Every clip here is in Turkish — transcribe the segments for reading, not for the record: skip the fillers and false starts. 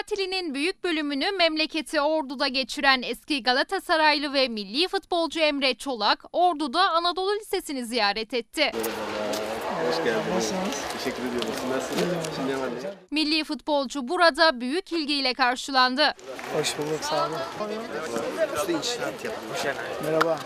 tatilinin büyük bölümünü memleketi Ordu'da geçiren eski Galatasaraylı ve milli futbolcu Emre Çolak, Ordu'da Anadolu Lisesi'ni ziyaret etti. Merhabalar, hoş geldiniz. Nasılsınız? Teşekkür ediyorum. Nasılsınız? Şimdi ne var ne yok? Milli futbolcu burada büyük ilgiyle karşılandı. Hoş bulduk, sağ olun. Merhaba.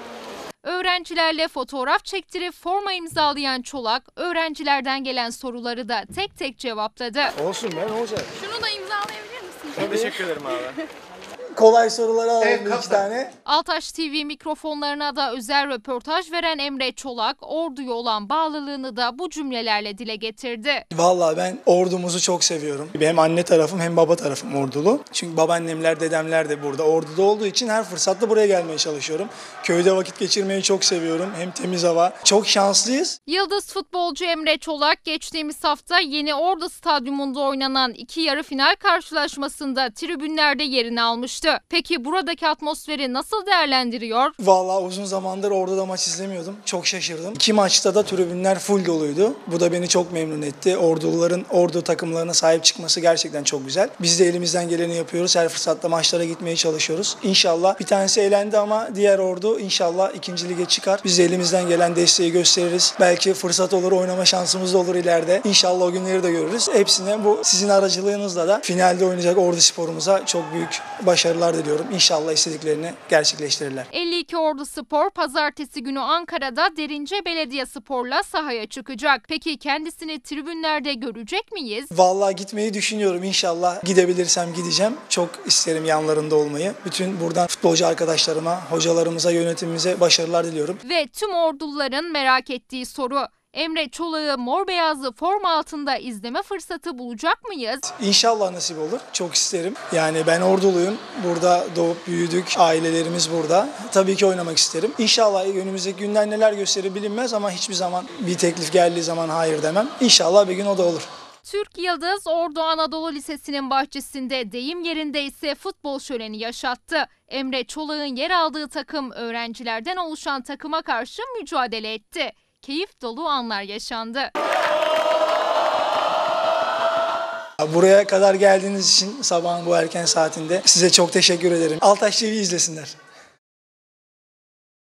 Öğrencilerle fotoğraf çektirip forma imzalayan Çolak, öğrencilerden gelen soruları da tek tek cevapladı. Olsun be, ne olacak? Şunu da imzalayabilir misin? Teşekkür ederim abi. Kolay soruları alalım iki tane. Altaş TV mikrofonlarına da özel röportaj veren Emre Çolak, Ordu'ya olan bağlılığını da bu cümlelerle dile getirdi. Vallahi ben ordumuzu çok seviyorum. Hem anne tarafım hem baba tarafım ordulu. Çünkü babaannemler, dedemler de burada. Ordu'da olduğu için her fırsatta buraya gelmeye çalışıyorum. Köyde vakit geçirmeyi çok seviyorum. Hem temiz hava. Çok şanslıyız. Yıldız futbolcu Emre Çolak geçtiğimiz hafta Yeni Ordu Stadyumunda oynanan 2 yarı final karşılaşmasında tribünlerde yerini almıştı. Peki buradaki atmosferi nasıl değerlendiriyor? Vallahi uzun zamandır Ordu'da maç izlemiyordum. Çok şaşırdım. 2 maçta da tribünler full doluydu. Bu da beni çok memnun etti. Orduların Ordu takımlarına sahip çıkması gerçekten çok güzel. Biz de elimizden geleni yapıyoruz. Her fırsatta maçlara gitmeye çalışıyoruz. İnşallah bir tanesi elendi ama diğer Ordu inşallah 2. lige çıkar. Biz de elimizden gelen desteği gösteririz. Belki fırsat olur, oynama şansımız da olur ileride. İnşallah o günleri de görürüz. Hepsine bu sizin aracılığınızla da finalde oynayacak Orduspor'umuza çok büyük başarılar diliyorum. İnşallah istediklerini gerçekleştirirler. 52 Ordu Spor pazartesi günü Ankara'da Derince Belediyespor'la sahaya çıkacak. Peki kendisini tribünlerde görecek miyiz? Vallahi gitmeyi düşünüyorum. İnşallah gidebilirsem gideceğim. Çok isterim yanlarında olmayı. Bütün buradan futbolcu arkadaşlarıma, hocalarımıza, yönetimimize başarılar diliyorum. Ve tüm Orduluların merak ettiği soru: Emre Çolak'ı mor beyazlı forma altında izleme fırsatı bulacak mıyız? İnşallah nasip olur. Çok isterim. Yani ben Orduluyum. Burada doğup büyüdük. Ailelerimiz burada. Tabii ki oynamak isterim. İnşallah önümüzdeki günler neler gösterir bilinmez ama hiçbir zaman bir teklif geldiği zaman hayır demem. İnşallah bir gün o da olur. Türk Yıldız Ordu Anadolu Lisesi'nin bahçesinde deyim yerinde ise futbol şöleni yaşattı. Emre Çolak'ın yer aldığı takım öğrencilerden oluşan takıma karşı mücadele etti. Keyif dolu anlar yaşandı. Buraya kadar geldiğiniz için sabahın bu erken saatinde size çok teşekkür ederim. Altaş TV izlesinler.